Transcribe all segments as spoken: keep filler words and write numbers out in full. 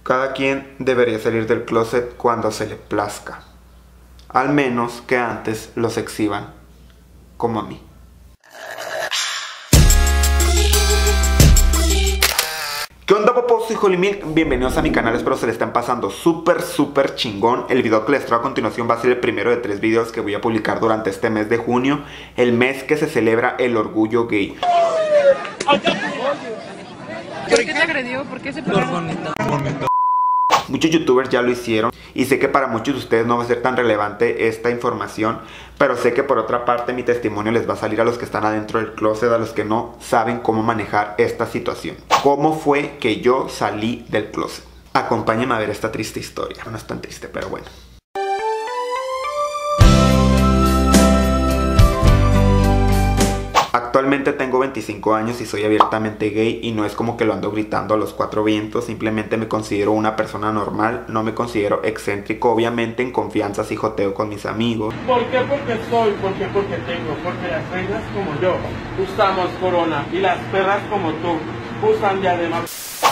Cada quien debería salir del closet cuando se le plazca, al menos que antes los exhiban, como a mí. ¿Qué onda, popos? Soy Jolimilk, bienvenidos a mi canal, espero se le estén pasando súper súper chingón. El video que les traigo a continuación va a ser el primero de tres videos que voy a publicar durante este mes de junio, el mes que se celebra el orgullo gay. ¿Por qué te agredió? ¿Por qué se pegó? Muchos youtubers ya lo hicieron y sé que para muchos de ustedes no va a ser tan relevante esta información, pero sé que por otra parte mi testimonio les va a salir a los que están adentro del closet, a los que no saben cómo manejar esta situación. ¿Cómo fue que yo salí del closet? Acompáñenme a ver esta triste historia. No es tan triste, pero bueno. Actualmente tengo veinticinco años y soy abiertamente gay y no es como que lo ando gritando a los cuatro vientos, simplemente me considero una persona normal, no me considero excéntrico, obviamente en confianza sí joteo con mis amigos. ¿Por qué? Porque soy, ¿por qué? Porque tengo, porque las reinas como yo usamos corona y las perras como tú usan diadema.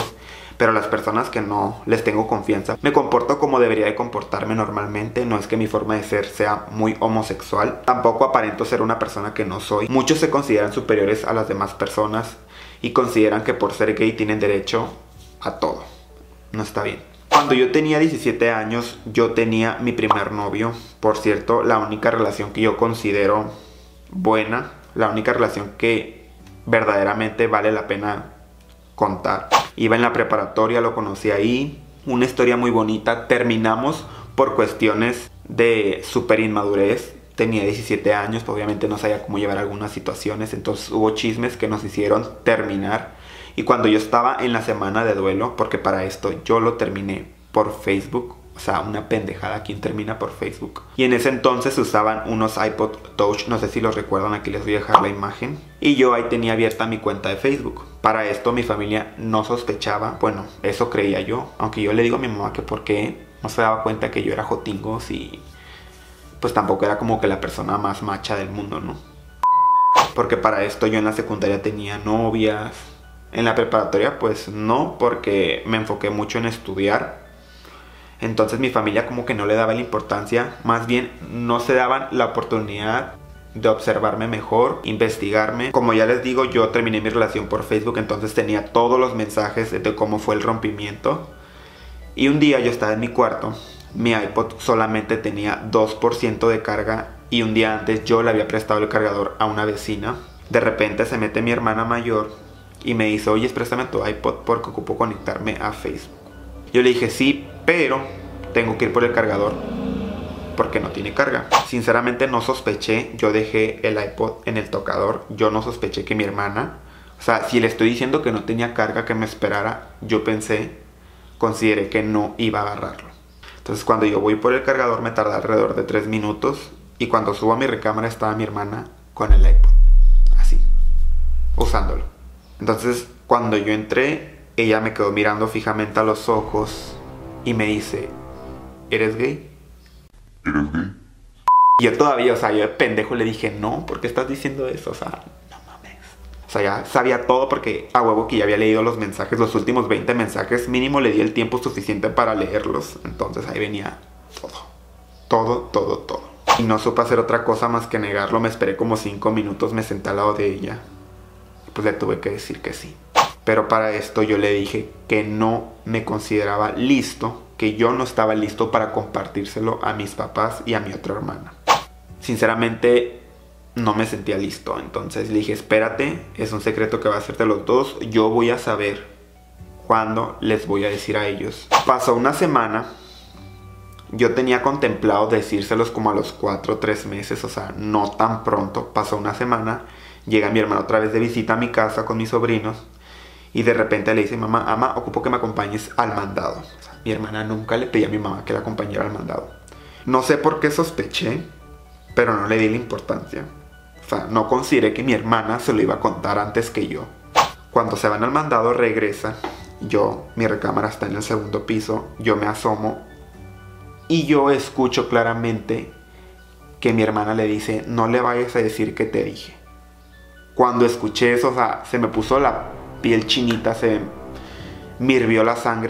Pero las personas que no les tengo confianza, me comporto como debería de comportarme normalmente. No es que mi forma de ser sea muy homosexual, tampoco aparento ser una persona que no soy. Muchos se consideran superiores a las demás personas y consideran que por ser gay tienen derecho a todo. No está bien. Cuando yo tenía diecisiete años, yo tenía mi primer novio. Por cierto, la única relación que yo considero buena, la única relación que verdaderamente vale la pena contar. Iba en la preparatoria, lo conocí ahí, una historia muy bonita. Terminamos por cuestiones de súper inmadurez. Tenía diecisiete años, pues obviamente no sabía cómo llevar algunas situaciones, entonces hubo chismes que nos hicieron terminar. Y cuando yo estaba en la semana de duelo, porque para esto yo lo terminé por Facebook, o sea, una pendejada, quien termina por Facebook. Y en ese entonces usaban unos iPod Touch, no sé si los recuerdan, aquí les voy a dejar la imagen. Y yo ahí tenía abierta mi cuenta de Facebook. Para esto mi familia no sospechaba, bueno, eso creía yo. Aunque yo le digo a mi mamá que por qué no se daba cuenta que yo era jotingo, si pues tampoco era como que la persona más macha del mundo, ¿no? Porque para esto yo en la secundaria tenía novias. En la preparatoria pues no, porque me enfoqué mucho en estudiar. Entonces mi familia como que no le daba la importancia, más bien no se daban la oportunidad de observarme mejor, investigarme. Como ya les digo, yo terminé mi relación por Facebook, entonces tenía todos los mensajes de cómo fue el rompimiento. Y un día yo estaba en mi cuarto, mi iPod solamente tenía dos por ciento de carga y un día antes yo le había prestado el cargador a una vecina. De repente se mete mi hermana mayor y me dice, oye, préstame tu iPod porque ocupo conectarme a Facebook. Yo le dije sí, pero tengo que ir por el cargador porque no tiene carga. Sinceramente no sospeché, yo dejé el iPod en el tocador, yo no sospeché que mi hermana, o sea, si le estoy diciendo que no tenía carga, que me esperara, yo pensé, consideré que no iba a agarrarlo. Entonces cuando yo voy por el cargador me tarda alrededor de tres minutos y cuando subo a mi recámara estaba mi hermana con el iPod, así, usándolo. Entonces cuando yo entré, ella me quedó mirando fijamente a los ojos y me dice, ¿eres gay? ¿Eres gay? Y yo todavía, o sea, yo de pendejo le dije, no, ¿por qué estás diciendo eso? O sea, no mames. O sea, ya sabía todo porque a huevo que ya había leído los mensajes, los últimos veinte mensajes, mínimo le di el tiempo suficiente para leerlos. Entonces ahí venía todo, todo, todo, todo. Y no supe hacer otra cosa más que negarlo, me esperé como cinco minutos, me senté al lado de ella. Y pues le tuve que decir que sí. Pero para esto yo le dije que no me consideraba listo, que yo no estaba listo para compartírselo a mis papás y a mi otra hermana. Sinceramente no me sentía listo, entonces le dije, espérate, es un secreto que va a ser de los dos, yo voy a saber cuándo les voy a decir a ellos. Pasó una semana, yo tenía contemplado decírselos como a los cuatro o tres meses, o sea, no tan pronto. Pasó una semana, llega mi hermana otra vez de visita a mi casa con mis sobrinos. Y de repente le dice, mamá, ama, ocupo que me acompañes al mandado. O sea, mi hermana nunca le pedía a mi mamá que la acompañara al mandado. No sé por qué sospeché, pero no le di la importancia. O sea, no consideré que mi hermana se lo iba a contar antes que yo. Cuando se van al mandado, regresa. Yo, mi recámara está en el segundo piso. Yo me asomo y yo escucho claramente que mi hermana le dice, no le vayas a decir que te dije. Cuando escuché eso, o sea, se me puso la piel chinita, se me hirvió la sangre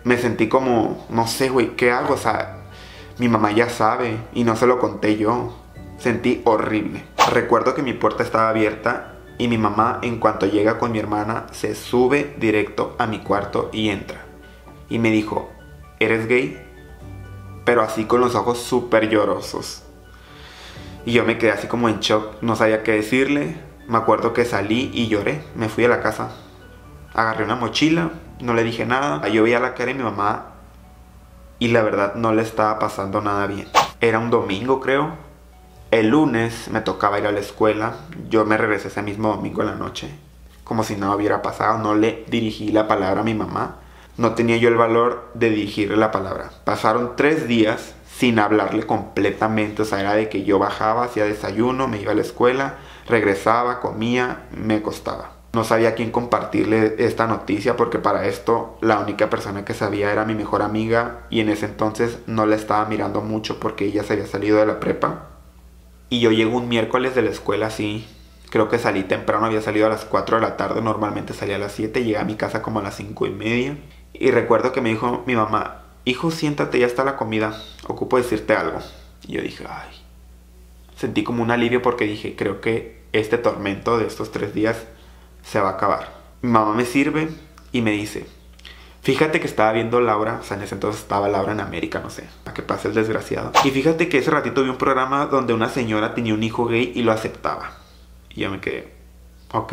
Me sentí como, no sé, güey, ¿qué hago? O sea, mi mamá ya sabe y no se lo conté yo. Sentí horrible. Recuerdo que mi puerta estaba abierta y mi mamá, en cuanto llega con mi hermana, se sube directo a mi cuarto y entra. Y me dijo, ¿eres gay? Pero así con los ojos súper llorosos. Y yo me quedé así como en shock, no sabía qué decirle. Me acuerdo que salí y lloré, me fui a la casa. Agarré una mochila, no le dije nada. Yo veía la cara de mi mamá y la verdad no le estaba pasando nada bien. Era un domingo, creo. El lunes me tocaba ir a la escuela. Yo me regresé ese mismo domingo en la noche, como si nada hubiera pasado. No le dirigí la palabra a mi mamá. No tenía yo el valor de dirigirle la palabra. Pasaron tres días sin hablarle completamente. O sea, era de que yo bajaba, hacía desayuno, me iba a la escuela, regresaba, comía, me acostaba. No sabía a quién compartirle esta noticia porque para esto la única persona que sabía era mi mejor amiga. Y en ese entonces no la estaba mirando mucho porque ella se había salido de la prepa. Y yo llego un miércoles de la escuela así. Creo que salí temprano, había salido a las cuatro de la tarde. Normalmente salía a las siete, llegué a mi casa como a las cinco y media. Y recuerdo que me dijo mi mamá, hijo, siéntate, ya está la comida, ocupo decirte algo. Y yo dije, ay. Sentí como un alivio porque dije, creo que este tormento de estos tres días se va a acabar. Mi mamá me sirve y me dice, fíjate que estaba viendo Laura, o sea, en ese entonces estaba Laura en América, no sé, a que pase el desgraciado. Y fíjate que ese ratito vi un programa donde una señora tenía un hijo gay y lo aceptaba. Y yo me quedé, ok.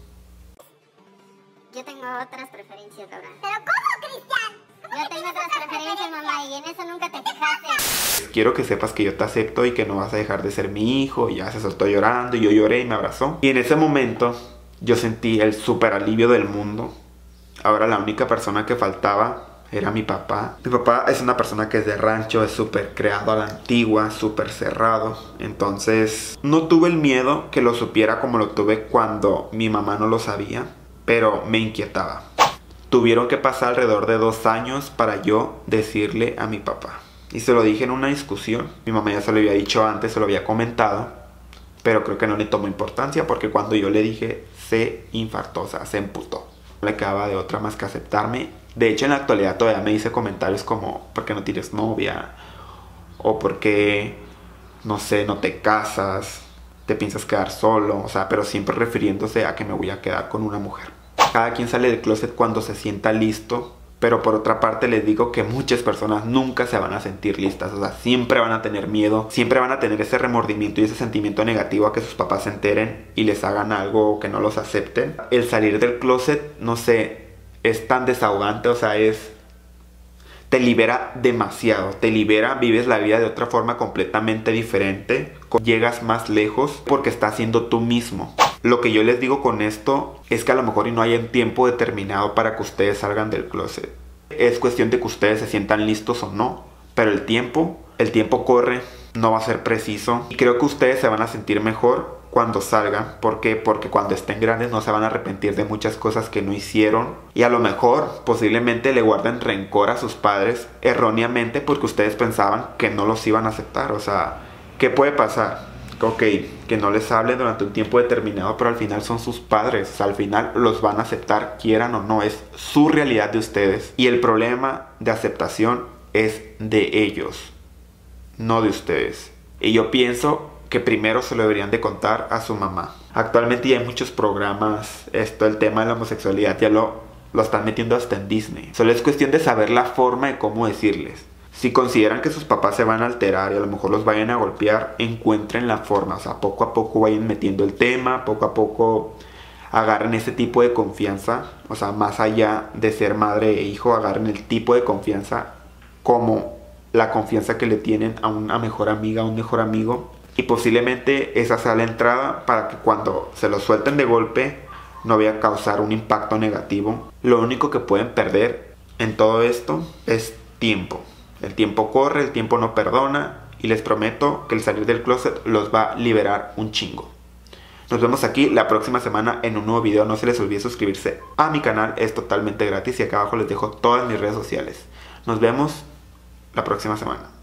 Yo tengo otras preferencias, Laura. ¿Pero cómo, Cristian? Yo tengo otras preferencias, mamá, y en eso nunca te fijaste. Quiero que sepas que yo te acepto y que no vas a dejar de ser mi hijo. Y ya se soltó llorando y yo lloré y me abrazó. Y en ese momento yo sentí el súper alivio del mundo. Ahora la única persona que faltaba era mi papá. Mi papá es una persona que es de rancho, es súper creado a la antigua, súper cerrado. Entonces no tuve el miedo que lo supiera como lo tuve cuando mi mamá no lo sabía, pero me inquietaba. Tuvieron que pasar alrededor de dos años para yo decirle a mi papá. Y se lo dije en una discusión. Mi mamá ya se lo había dicho antes, se lo había comentado, pero creo que no le tomó importancia porque cuando yo le dije se infartó, o sea, se emputó. No le quedaba de otra más que aceptarme. De hecho, en la actualidad todavía me dice comentarios como ¿por qué no tienes novia? O ¿por qué, no sé, no te casas? ¿Te piensas quedar solo? O sea, pero siempre refiriéndose a que me voy a quedar con una mujer. Cada quien sale del closet cuando se sienta listo. Pero por otra parte les digo que muchas personas nunca se van a sentir listas. O sea, siempre van a tener miedo. Siempre van a tener ese remordimiento y ese sentimiento negativo a que sus papás se enteren y les hagan algo que no los acepten. El salir del closet, no sé, es tan desahogante. O sea, es... te libera demasiado. Te libera, vives la vida de otra forma completamente diferente. Llegas más lejos porque estás siendo tú mismo. Lo que yo les digo con esto es que a lo mejor y no hay un tiempo determinado para que ustedes salgan del closet. Es cuestión de que ustedes se sientan listos o no. Pero el tiempo, el tiempo corre, no va a ser preciso. Y creo que ustedes se van a sentir mejor cuando salgan. ¿Por qué? Porque cuando estén grandes no se van a arrepentir de muchas cosas que no hicieron. Y a lo mejor posiblemente le guarden rencor a sus padres erróneamente porque ustedes pensaban que no los iban a aceptar. O sea, ¿qué puede pasar? Ok, que no les hablen durante un tiempo determinado, pero al final son sus padres. O sea, al final los van a aceptar, quieran o no. Es su realidad de ustedes. Y el problema de aceptación es de ellos, no de ustedes. Y yo pienso que primero se lo deberían de contar a su mamá. Actualmente ya hay muchos programas. Esto, el tema de la homosexualidad, ya lo, lo están metiendo hasta en Disney. Solo es cuestión de saber la forma de cómo decirles. Si consideran que sus papás se van a alterar y a lo mejor los vayan a golpear, encuentren la forma. O sea, poco a poco vayan metiendo el tema, poco a poco agarren ese tipo de confianza. O sea, más allá de ser madre e hijo, agarren el tipo de confianza como la confianza que le tienen a una mejor amiga, a un mejor amigo. Y posiblemente esa sea la entrada para que cuando se lo suelten de golpe no vaya a causar un impacto negativo. Lo único que pueden perder en todo esto es tiempo. El tiempo corre, el tiempo no perdona y les prometo que el salir del closet los va a liberar un chingo. Nos vemos aquí la próxima semana en un nuevo video. No se les olvide suscribirse a mi canal, es totalmente gratis y acá abajo les dejo todas mis redes sociales. Nos vemos la próxima semana.